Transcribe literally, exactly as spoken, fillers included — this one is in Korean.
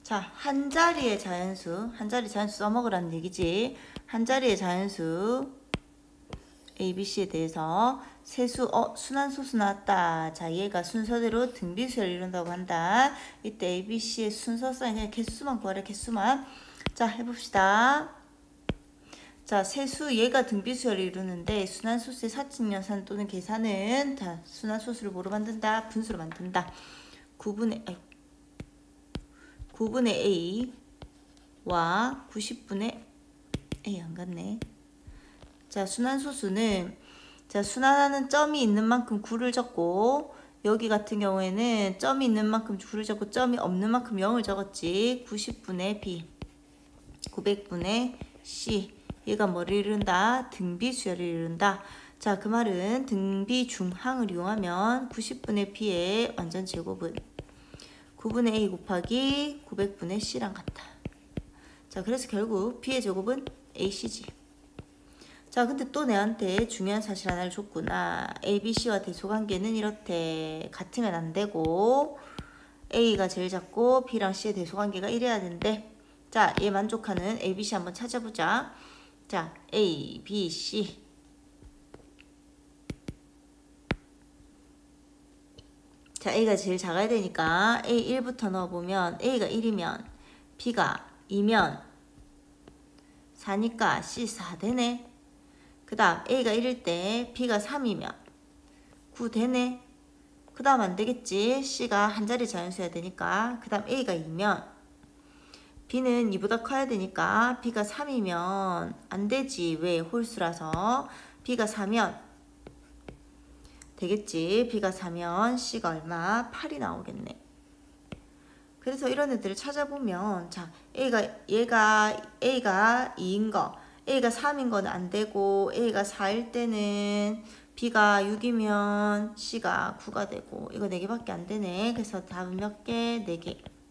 자, 한 자리의 자연수, 한 자리 자연수 써먹으라는 얘기지. 한 자리의 자연수 A, B, C에 대해서 세수, 어, 순환소수 나왔다. 자, 얘가 순서대로 등비수열 이룬다고 한다. 이때 A, B, C의 순서상 그냥 개수만 구하래, 개수만. 자, 해봅시다. 자, 세수 얘가 등비수열을 이루는데 순환소수의 사칙 연산 또는 계산은 자, 순환소수를 뭐로 만든다? 분수로 만든다. 구분의 아이, 구분의 A와 구십분의 A 안 같네. 자, 순환소수는 자, 순환하는 점이 있는 만큼 구를 적고 여기 같은 경우에는 점이 있는 만큼 구를 적고 점이 없는 만큼 영을 적었지. 구십분의 B, 구백분의 C. 얘가 뭐를 이룬다? 등비수열을 이룬다. 자, 그 말은 등비중항을 이용하면 구십분의 B의 완전 제곱은 구분의 A 곱하기 구백분의 C랑 같다. 자, 그래서 결국 B의 제곱은 에이씨지. 자, 근데 또 내한테 중요한 사실 하나를 줬구나. A, B, C와 대소관계는 이렇대. 같으면 안 되고 A가 제일 작고 B랑 C의 대소관계가 이래야 된대. 자, 얘 만족하는 A, B, C 한번 찾아보자. 자, A, B, C. 자, A가 제일 작아야 되니까 A 일부터 넣어보면 A가 일이면 B가 이면 사니까 C 사 되네. 그 다음 A가 일일 때 B가 삼이면 구 되네. 그 다음 안 되겠지. C가 한 자리 자연수여야 되니까. 그 다음 A가 이면 B는 이보다 커야 되니까 B가 삼이면 안 되지. 왜? 홀수라서. B가 사면 되겠지. B가 사면 C가 얼마? 팔이 나오겠네. 그래서 이런 애들을 찾아보면 자, A가 얘가 A가 이인 거, A가 삼인 거는 안 되고 A가 사일 때는 B가 육이면 C가 구가 되고 이거 네 개밖에 안 되네. 그래서 답은 몇 개? 네 개.